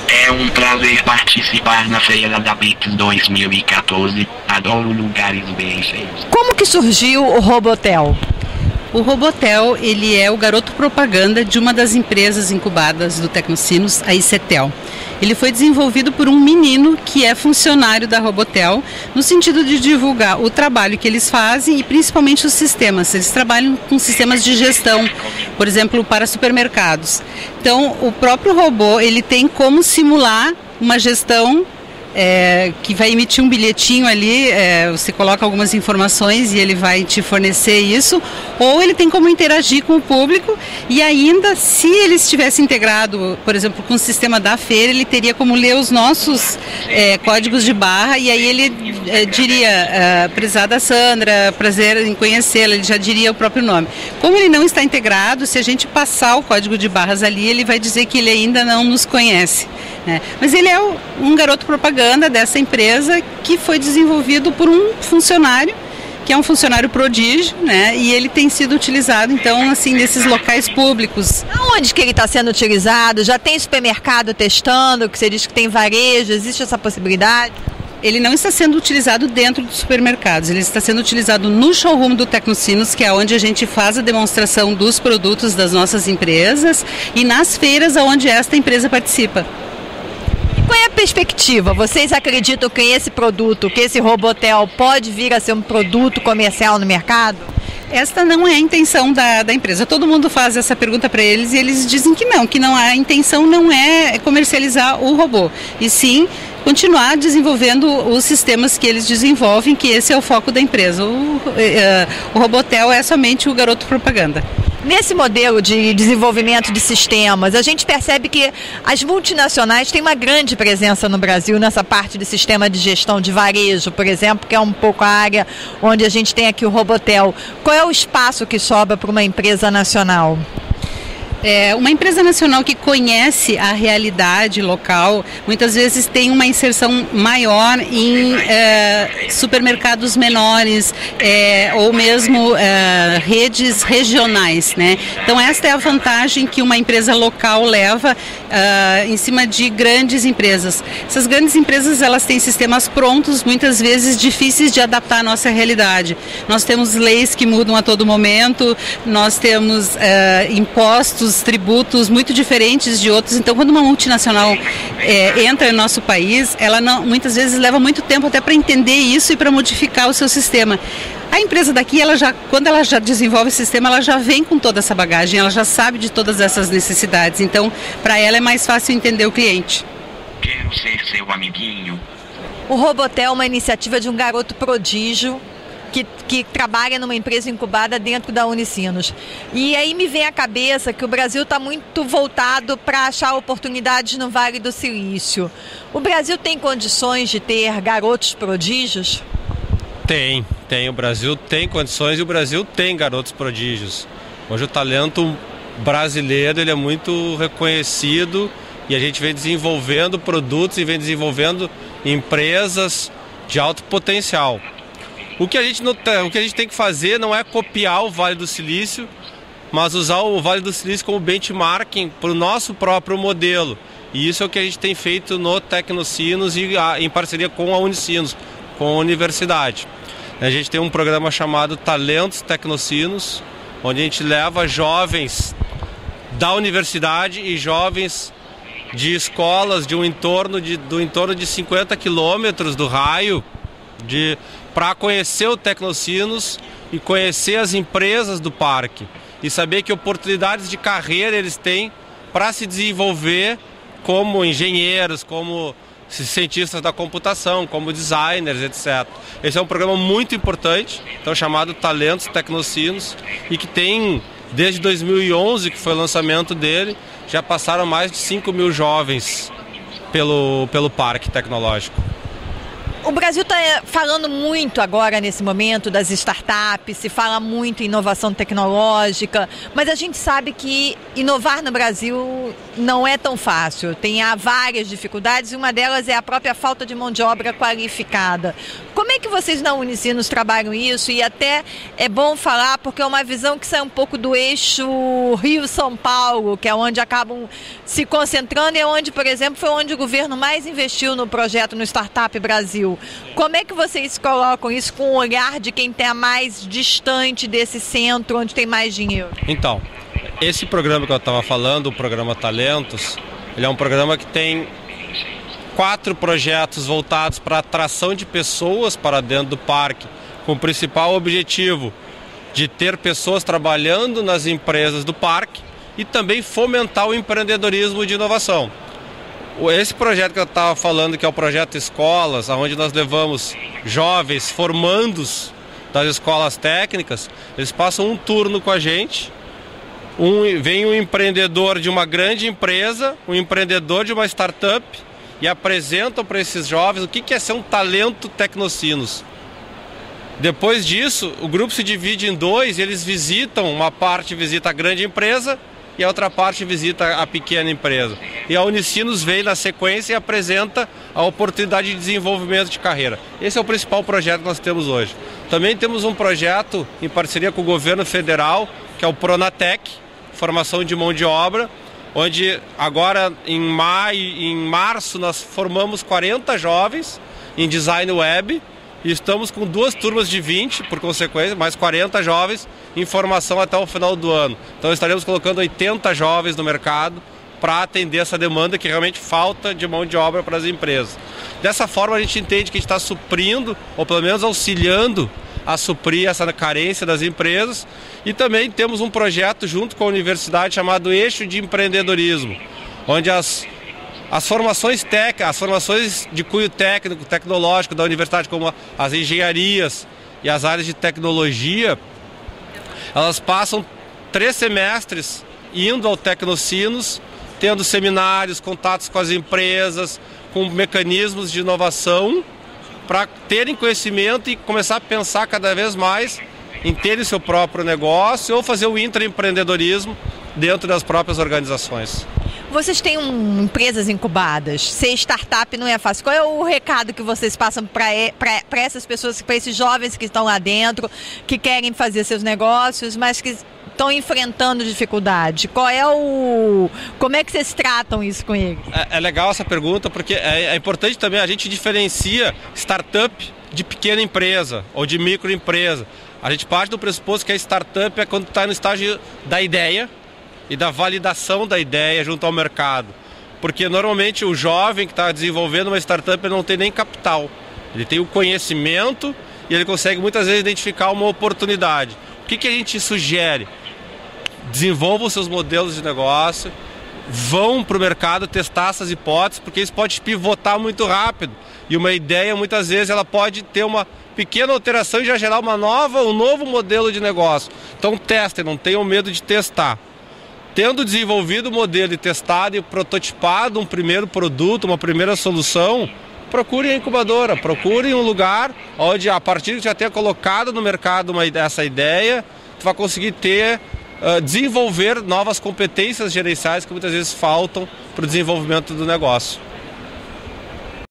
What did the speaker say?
É um prazer participar na Feira da BITS 2014. Adoro lugares bem cheios. Como que surgiu o Robotel? O Robotel, ele é o garoto propaganda de uma das empresas incubadas do Tecnocinos, a ICETEL. Ele foi desenvolvido por um menino que é funcionário da Robotel, no sentido de divulgar o trabalho que eles fazem e principalmente os sistemas. Eles trabalham com sistemas de gestão, por exemplo, para supermercados. Então, o próprio robô, ele tem como simular uma gestão que vai emitir um bilhetinho ali, você coloca algumas informações e ele vai te fornecer isso, ou ele tem como interagir com o público e ainda, se ele estivesse integrado, por exemplo, com o sistema da feira, ele teria como ler os nossos códigos de barra e aí ele diria, prezada Sandra, prazer em conhecê-la, ele já diria o próprio nome. Como ele não está integrado, se a gente passar o código de barras ali, ele vai dizer que ele ainda não nos conhece. Mas ele é um garoto propaganda dessa empresa que foi desenvolvido por um funcionário, que é um funcionário prodígio, né? E ele tem sido utilizado, então, assim, nesses locais públicos. Aonde que ele está sendo utilizado? Já tem supermercado testando, que você diz que tem varejo, existe essa possibilidade? Ele não está sendo utilizado dentro dos supermercados, ele está sendo utilizado no showroom do Tecnocinos, que é onde a gente faz a demonstração dos produtos das nossas empresas, e nas feiras onde esta empresa participa. Qual é a perspectiva? Vocês acreditam que esse produto, que esse Robotel pode vir a ser um produto comercial no mercado? Esta não é a intenção da empresa. Todo mundo faz essa pergunta para eles e eles dizem que não, a intenção não é comercializar o robô, e sim continuar desenvolvendo os sistemas que eles desenvolvem, que esse é o foco da empresa. O Robotel é somente o garoto propaganda. Nesse modelo de desenvolvimento de sistemas, a gente percebe que as multinacionais têm uma grande presença no Brasil nessa parte de sistema de gestão de varejo, por exemplo, que é um pouco a área onde a gente tem aqui o Robotel. Qual é o espaço que sobra para uma empresa nacional? Uma empresa nacional que conhece a realidade local, muitas vezes tem uma inserção maior em supermercados menores ou mesmo redes regionais, né? Então esta é a vantagem que uma empresa local leva em cima de grandes empresas. Essas grandes empresas, elas têm sistemas prontos, muitas vezes difíceis de adaptar à nossa realidade. Nós temos leis que mudam a todo momento, nós temos impostos, tributos muito diferentes de outros. Então, quando uma multinacional entra no nosso país, ela muitas vezes leva muito tempo até para entender isso e para modificar o seu sistema. A empresa daqui, quando ela já desenvolve o sistema, ela já vem com toda essa bagagem, ela já sabe de todas essas necessidades. Então, para ela é mais fácil entender o cliente. Quero ser seu amiguinho. O Robotel é uma iniciativa de um garoto prodígio que trabalha numa empresa incubada dentro da Unicinos. E aí me vem à cabeça que o Brasil está muito voltado para achar oportunidades no Vale do Silício. O Brasil tem condições de ter garotos prodígios? Tem. O Brasil tem condições e o Brasil tem garotos prodígios. Hoje o talento brasileiro ele é muito reconhecido e a gente vem desenvolvendo produtos e vem desenvolvendo empresas de alto potencial. O que a gente tem que fazer não é copiar o Vale do Silício, mas usar o Vale do Silício como benchmarking para o nosso próprio modelo. E isso é o que a gente tem feito no Tecnocinos e em parceria com a Unicinos, com a universidade. A gente tem um programa chamado Talentos Tecnocinos, onde a gente leva jovens da universidade e jovens de escolas do entorno de 50 quilômetros do raio para conhecer o Tecnocinos e conhecer as empresas do parque e saber que oportunidades de carreira eles têm para se desenvolver como engenheiros, como cientistas da computação, como designers, etc. Esse é um programa muito importante, então chamado Talentos Tecnocinos, e que tem, desde 2011, que foi o lançamento dele, já passaram mais de 5.000 jovens pelo parque tecnológico. O Brasil está falando muito agora, nesse momento, das startups, se fala muito em inovação tecnológica, mas a gente sabe que inovar no Brasil não é tão fácil. Há várias dificuldades e uma delas é a própria falta de mão de obra qualificada. Como é que vocês na Unicinos trabalham isso? E até é bom falar porque é uma visão que sai um pouco do eixo Rio-São Paulo, que é onde acabam se concentrando e é onde, por exemplo, foi onde o governo mais investiu no projeto, no Startup Brasil. Como é que vocês colocam isso com o olhar de quem está mais distante desse centro, onde tem mais dinheiro? Então, esse programa que eu estava falando, o programa Talentos, ele é um programa que tem 4 projetos voltados para a atração de pessoas para dentro do parque, com o principal objetivo de ter pessoas trabalhando nas empresas do parque e também fomentar o empreendedorismo de inovação. Esse projeto que eu estava falando, que é o projeto Escolas, onde nós levamos jovens formandos das escolas técnicas, eles passam um turno com a gente. Vem um empreendedor de uma grande empresa, um empreendedor de uma startup e apresentam para esses jovens o que é ser um talento Tecnocinos. Depois disso, o grupo se divide em 2 e eles visitam, uma parte visita a grande empresa e a outra parte visita a pequena empresa. E a Unicinos vem na sequência e apresenta a oportunidade de desenvolvimento de carreira. Esse é o principal projeto que nós temos hoje. Também temos um projeto em parceria com o governo federal, que é o Pronatec, formação de mão de obra, onde agora em março nós formamos 40 jovens em design web e estamos com 2 turmas de 20, por consequência, mais 40 jovens em formação até o final do ano. Então estaremos colocando 80 jovens no mercado para atender essa demanda que realmente falta de mão de obra para as empresas. Dessa forma a gente entende que a gente está suprindo, ou pelo menos auxiliando a suprir essa carência das empresas. E também temos um projeto junto com a universidade chamado Eixo de Empreendedorismo, onde as formações as formações de cunho técnico, tecnológico da universidade, como as engenharias e as áreas de tecnologia, elas passam 3 semestres indo ao Tecnocinos, tendo seminários, contatos com as empresas, com mecanismos de inovação, para terem conhecimento e começar a pensar cada vez mais em terem seu próprio negócio ou fazer o intraempreendedorismo dentro das próprias organizações. Vocês têm empresas incubadas, ser startup não é fácil. Qual é o recado que vocês passam para essas pessoas, para esses jovens que estão lá dentro, que querem fazer seus negócios, mas que estão enfrentando dificuldade? Como é que vocês tratam isso com eles? É legal essa pergunta, porque é importante também, a gente diferencia startup de pequena empresa ou de microempresa. A gente parte do pressuposto que a startup é quando está no estágio da ideia e da validação da ideia junto ao mercado. Porque normalmente o jovem que está desenvolvendo uma startup não tem nem capital. Ele tem o conhecimento e ele consegue muitas vezes identificar uma oportunidade. O que a gente sugere? Desenvolvam seus modelos de negócio, vão para o mercado testar essas hipóteses, porque isso pode pivotar muito rápido. E uma ideia, muitas vezes, ela pode ter uma pequena alteração e já gerar um novo modelo de negócio. Então testem, não tenham medo de testar. Tendo desenvolvido o modelo e testado e prototipado um primeiro produto, uma primeira solução, procurem a incubadora, procurem um lugar onde, a partir de já ter colocado no mercado essa ideia, tu vai conseguir desenvolver novas competências gerenciais que muitas vezes faltam para o desenvolvimento do negócio.